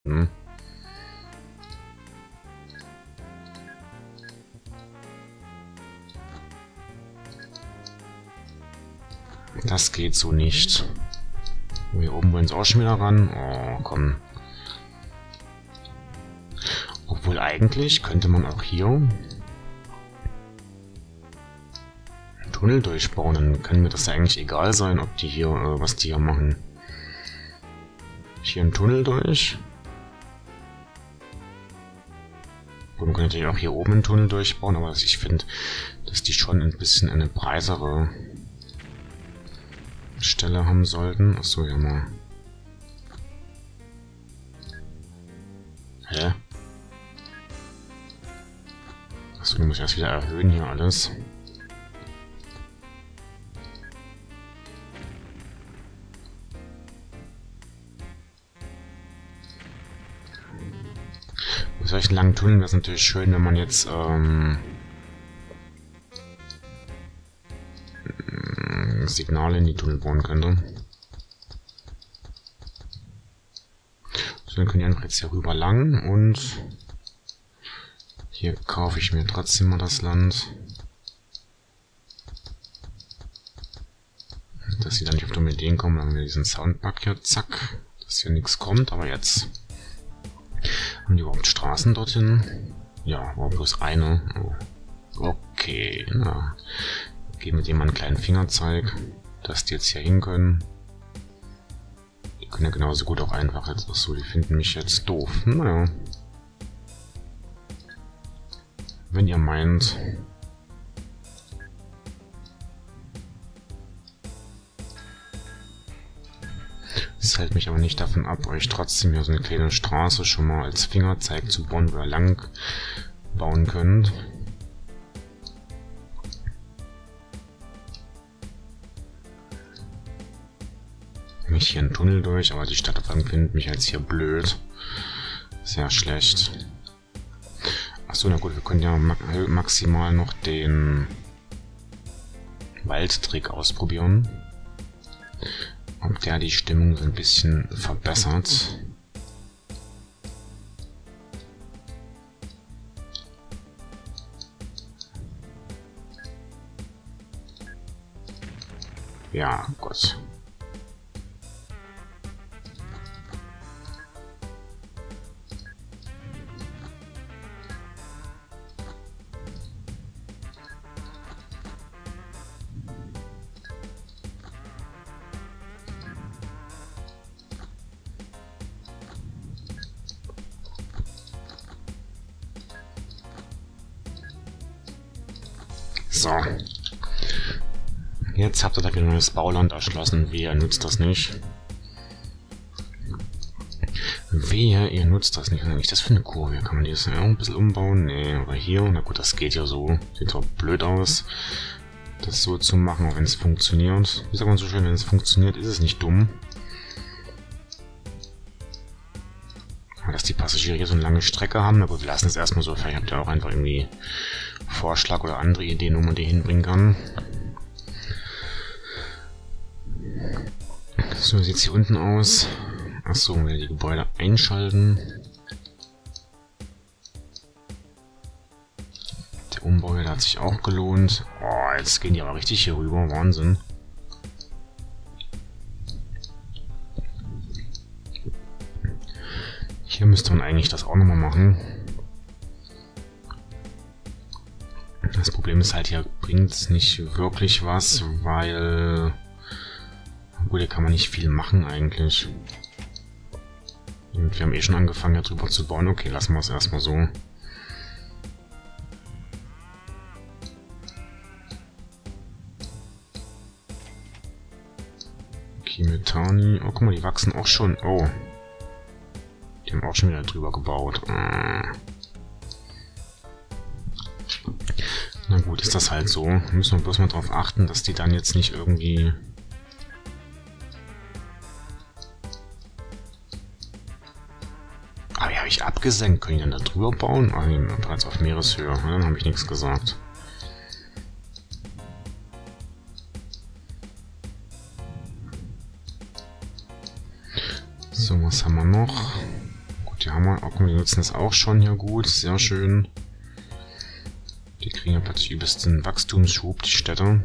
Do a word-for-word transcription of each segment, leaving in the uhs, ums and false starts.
Hm. Das geht so nicht. Hier oben wollen sie auch schon wieder ran. Oh, komm. Obwohl eigentlich könnte man auch hier einen Tunnel durchbauen. Dann kann mir das ja eigentlich egal sein, ob die hier, äh, was die hier machen. Hier einen Tunnel durch. Und man kann natürlich auch hier oben einen Tunnel durchbauen, aber ich finde, dass die schon ein bisschen eine breisere Stelle haben sollten. Achso, ja mal. Hä? Achso, du musst erst wieder erhöhen hier alles. Bei solchen langen Tunneln wäre es natürlich schön, wenn man jetzt ähm, Signale in die Tunnel bauen könnte. So, dann können die einfach jetzt hier rüber lang und hier kaufe ich mir trotzdem mal das Land. Dass sie dann nicht auf dumme Ideen kommen, dann haben wir diesen Soundbug hier, zack, dass hier nichts kommt, aber jetzt haben die überhaupt Straßen dorthin? Ja, war bloß eine. Oh. Okay, na. Geben wir dem mal einen kleinen Fingerzeig, dass die jetzt hier hin können. Die können ja genauso gut auch einfach jetzt. Achso, die finden mich jetzt doof. Naja. Wenn ihr meint. Das hält mich aber nicht davon ab, euch trotzdem hier so eine kleine Straße schon mal als Fingerzeig zu bauen, wo ihr lang bauen könnt. Mich hier einen Tunnel durch, aber die Stadtverwaltung findet mich jetzt hier blöd. Sehr schlecht. Achso, na gut, wir können ja maximal noch den Waldtrick ausprobieren. Ob der die Stimmung so ein bisschen verbessert. Ja, Gott. So. Jetzt habt ihr da wieder ein neues Bauland erschlossen. Wer nutzt das nicht? Wer, ihr nutzt das nicht? Was ist eigentlich das für eine Kurve? Kann man die jetzt ja ein bisschen umbauen? Nee, aber hier, na gut, das geht ja so. Sieht zwar blöd aus, das so zu machen, auch wenn es funktioniert. Wie sagt man so schön, wenn es funktioniert, ist es nicht dumm. Aber dass die Passagiere hier so eine lange Strecke haben, na gut, wir lassen es erstmal so. Vielleicht habt ihr auch einfach irgendwie Vorschlag oder andere Ideen, wo man die hinbringen kann. So sieht es hier unten aus. Achso, wir die Gebäude einschalten. Der Umbau hier, der hat sich auch gelohnt. Oh, jetzt gehen die aber richtig hier rüber. Wahnsinn. Hier müsste man eigentlich das auch nochmal machen. Das Problem ist halt, hier bringt es nicht wirklich was, weil... Gut, hier kann man nicht viel machen eigentlich. Und wir haben eh schon angefangen, hier drüber zu bauen. Okay, lassen wir es erstmal so. Kimetani. Oh, guck mal, die wachsen auch schon. Oh. Die haben auch schon wieder drüber gebaut. Ah. Na gut, ist das halt so. Müssen wir bloß mal darauf achten, dass die dann jetzt nicht irgendwie... Ah, wie habe ich abgesenkt? Können die dann da drüber bauen? Ah, nee, bereits auf Meereshöhe. Ja, dann habe ich nichts gesagt. So, was haben wir noch? Gut, Die haben wir auch, die nutzen das auch schon hier gut, sehr schön. Die kriegen ja plötzlich übelst den Wachstumsschub, die Städte.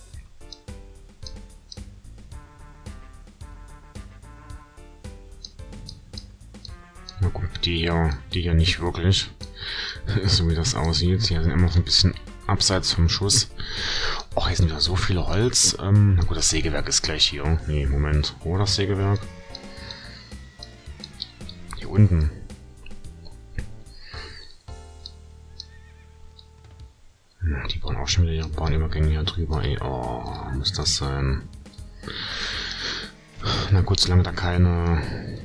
Na gut, die hier, die hier nicht wirklich, so wie das aussieht. Die sind immer so ein bisschen abseits vom Schuss. Och, hier sind wieder so viele Holz. Ähm, na gut, das Sägewerk ist gleich hier. Nee, Moment. Wo das Sägewerk? Hier unten. Die bauen auch schon wieder ihre Bahnübergänge hier drüber. Ey, oh, muss das sein. Na gut, solange da keine...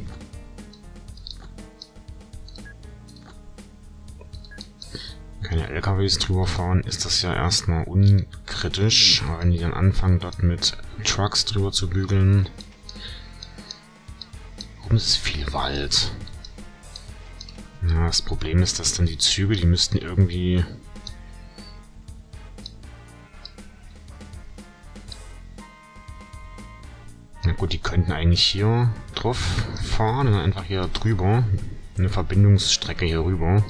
keine L K Ws drüber fahren, ist das ja erstmal unkritisch. Aber wenn die dann anfangen, dort mit Trucks drüber zu bügeln... Warum ist es viel Wald? Ja, das Problem ist, dass dann die Züge, die müssten irgendwie... Na gut, die könnten eigentlich hier drauf fahren und einfach hier drüber. Eine Verbindungsstrecke hier rüber.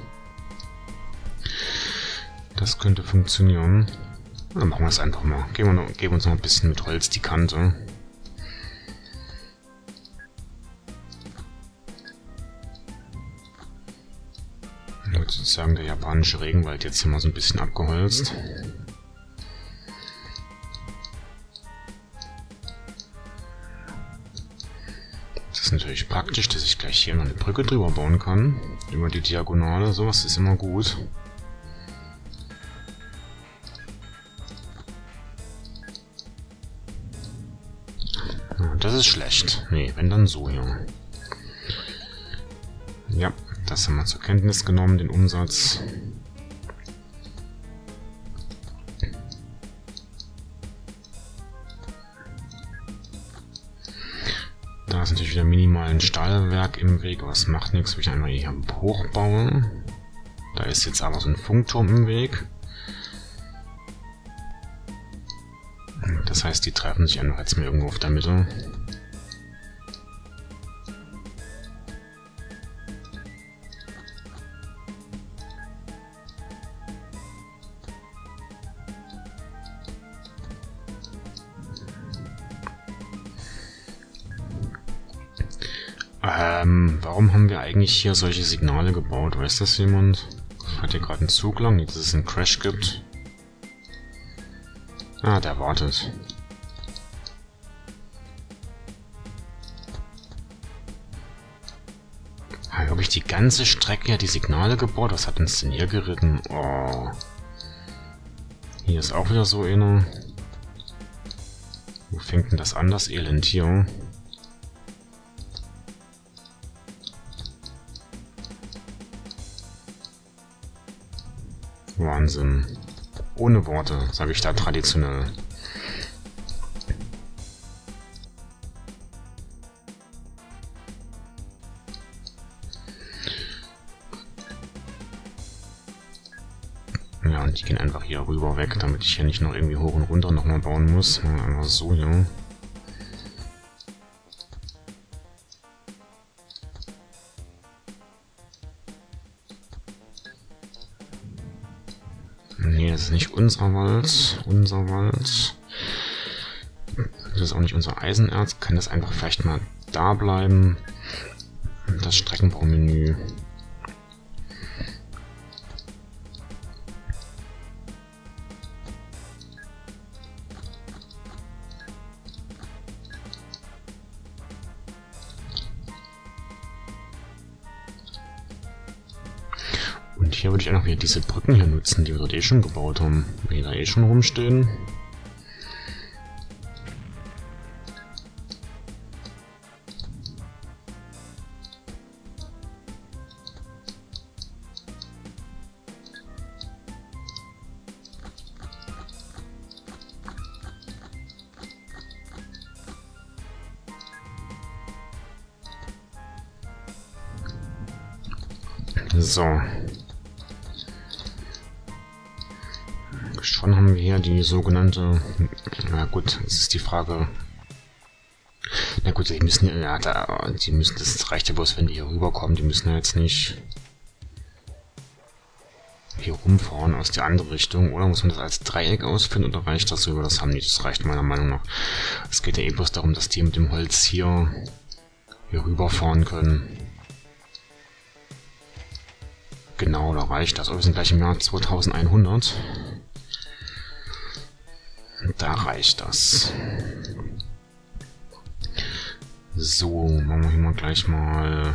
Das könnte funktionieren. Dann machen wir es einfach mal. Geben wir, noch, geben uns noch ein bisschen mit Holz die Kante. Dann wird sozusagen der japanische Regenwald jetzt hier mal so ein bisschen abgeholzt. Das ist natürlich praktisch, dass ich gleich hier noch eine Brücke drüber bauen kann. Über die Diagonale. Sowas ist immer gut. Das ist schlecht. Nee, wenn dann so hier. Ja, das haben wir zur Kenntnis genommen, den Umsatz. Da ist natürlich wieder minimal ein Stahlwerk im Weg, aber es macht nichts, wenn ich einmal hier hochbaue. Da ist jetzt aber so ein Funkturm im Weg. Das heißt, die treffen sich einfach jetzt mal irgendwo auf der Mitte. Ähm, warum haben wir eigentlich hier solche Signale gebaut? Weiß das jemand? Hat hier gerade einen Zug lang, nicht, dass es einen Crash gibt? Ah, der wartet. Habe ich wirklich die ganze Strecke ja die Signale gebaut? Was hat uns denn hier geritten? Oh. Hier ist auch wieder so eine. Wo fängt denn das an, das Elend hier? Wahnsinn. Ohne Worte, sage ich da traditionell. Ja, und die gehen einfach hier rüber weg, damit ich hier nicht noch irgendwie hoch und runter nochmal bauen muss. Einfach so hier. Nee, das ist nicht unser Wald. Unser Wald. Das ist auch nicht unser Eisenerz. Kann das einfach vielleicht mal da bleiben? Das Streckenbaumenü. Und hier würde ich einfach wieder diese Brücken hier nutzen, die wir dort eh schon gebaut haben. Wenn die da eh schon rumstehen. So. Schon haben wir hier die sogenannte... Na gut, es ist die Frage... Na gut, die müssen ja, da, die müssen, das reicht ja bloß, wenn die hier rüberkommen, die müssen ja jetzt nicht hier rumfahren aus der andere Richtung, oder muss man das als Dreieck ausführen oder reicht das so? Das haben die, das reicht meiner Meinung nach. Es geht ja eh bloß darum, dass die mit dem Holz hier, hier rüberfahren können. Genau, da reicht das. Aber wir sind gleich im Jahr zweitausendeinhundert. Da reicht das. So, machen wir hier mal gleich mal...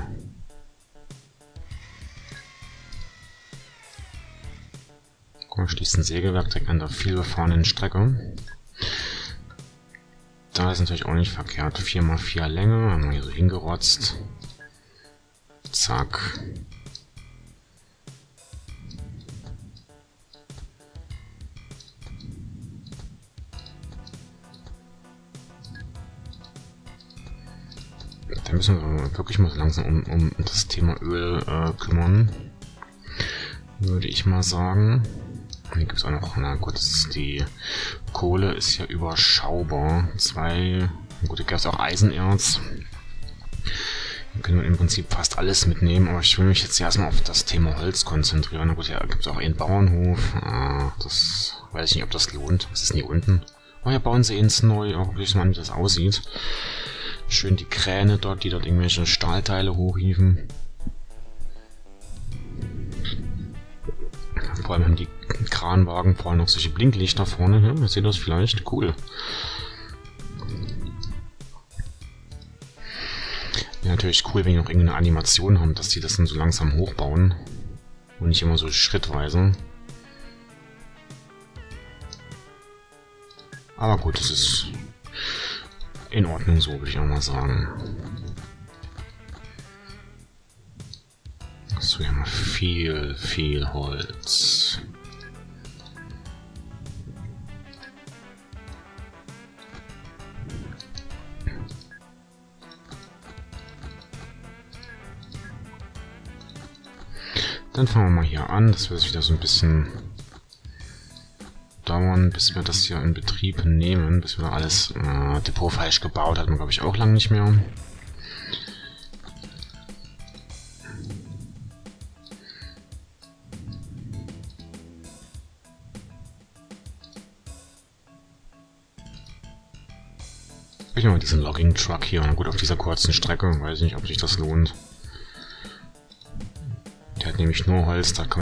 Guck mal, schließt ein Sägewerk direkt an der vielbefahrenen Strecke. Da ist natürlich auch nicht verkehrt. vier mal vier Länge, haben wir hier so hingerotzt. Zack. Da müssen wir wirklich mal langsam um, um das Thema Öl äh, kümmern. Würde ich mal sagen. Hier gibt es auch noch, na gut, das ist die Kohle ist ja überschaubar. Zwei, gut, hier gab es auch Eisenerz. Hier können wir im Prinzip fast alles mitnehmen, aber ich will mich jetzt erstmal auf das Thema Holz konzentrieren. Na gut, hier gibt es auch einen Bauernhof. Ah, das weiß ich nicht, ob das lohnt. Was ist denn hier unten? Oh, hier bauen sie ins neu. Auch wirklich mal, wie das aussieht. Schön die Kräne dort, die dort irgendwelche Stahlteile hochhieven. Vor allem haben die Kranwagen vorne noch solche Blinklichter vorne. Ja, ihr seht das vielleicht. Cool. Ja, natürlich cool, wenn die noch irgendeine Animation haben, dass die das dann so langsam hochbauen. Und nicht immer so schrittweise. Aber gut, es ist in Ordnung so, würde ich auch mal sagen. So, wir haben viel, viel Holz. Dann fangen wir mal hier an. Das wird wieder so ein bisschen dauern, bis wir das hier in Betrieb nehmen, bis wir da alles äh, Depot falsch gebaut hat man, glaube ich, auch lange nicht mehr. Ich nehme mal diesen Logging Truck hier, na gut, auf dieser kurzen Strecke, weiß nicht, ob sich das lohnt. Der hat nämlich nur Holz, da kann